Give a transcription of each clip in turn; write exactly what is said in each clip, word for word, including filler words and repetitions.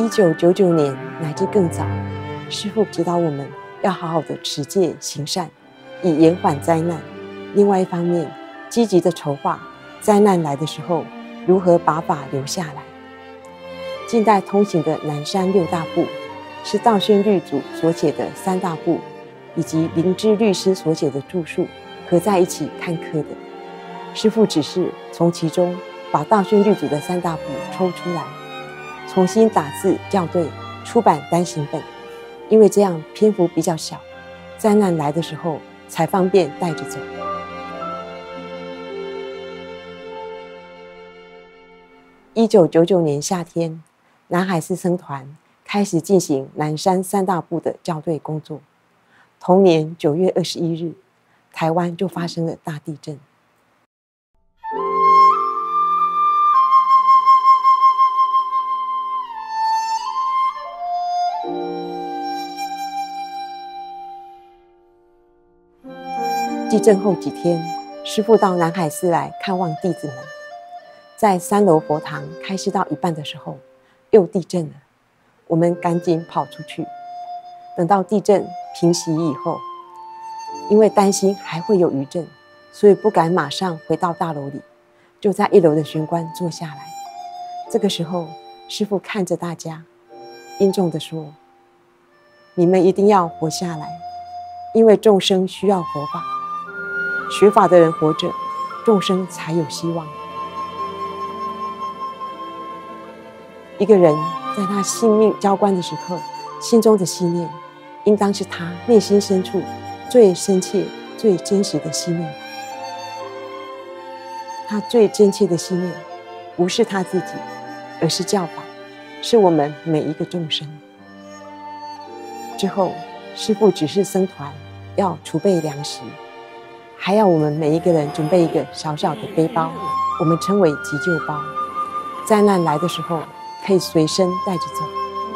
一九九九年乃至更早，师父指导我们要好好的持戒行善，以延缓灾难。另外一方面，积极的筹划灾难来的时候如何把法留下来。近代通行的南山六大部，是道宣律祖所写的三大部，以及灵芝律师所写的著述合在一起看课的。师父只是从其中把道宣律祖的三大部抽出来，重新打字校对，出版单行本，因为这样篇幅比较小，灾难来的时候才方便带着走。一九九九年夏天，南海寺僧团开始进行南山三大部的校对工作。同年九月二十一日，台湾就发生了大地震。地震后几天，师父到南海寺来看望弟子们，在三楼佛堂开示到一半的时候，又地震了。我们赶紧跑出去，等到地震平息以后，因为担心还会有余震，所以不敢马上回到大楼里，就在一楼的玄关坐下来。这个时候，师父看着大家，殷重地说：“你们一定要活下来，因为众生需要佛法。学法的人活着，众生才有希望。一个人在他性命交关的时刻，心中的信念，应当是他内心深处最深切、最真实的信念。他最真切的信念，不是他自己，而是教法，是我们每一个众生。”之后，师父指示僧团要储备粮食，还要我们每一个人准备一个小小的背包，我们称为急救包，灾难来的时候可以随身带着走。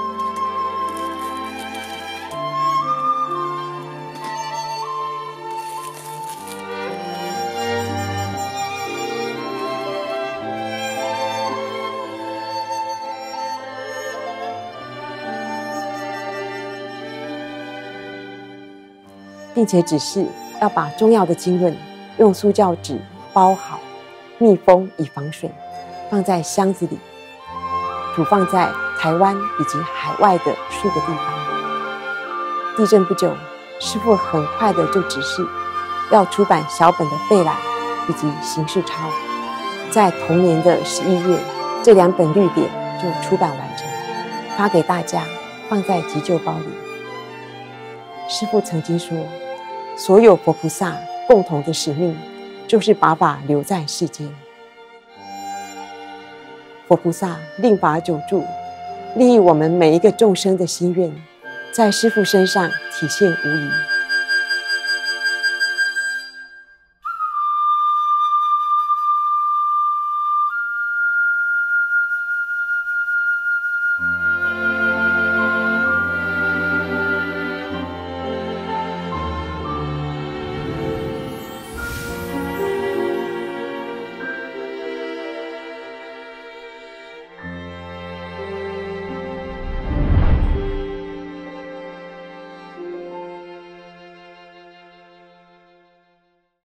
并且指示要把重要的经论用塑胶纸包好，密封以防水，放在箱子里，储放在台湾以及海外的数个地方。地震不久，师父很快的就指示要出版小本的备览以及形式抄，在同年的十一月，这两本律典就出版完成，发给大家，放在急救包里。师父曾经说，所有佛菩萨共同的使命，就是把法留在世间。佛菩萨令法久住，利益我们每一个众生的心愿，在师父身上体现无疑。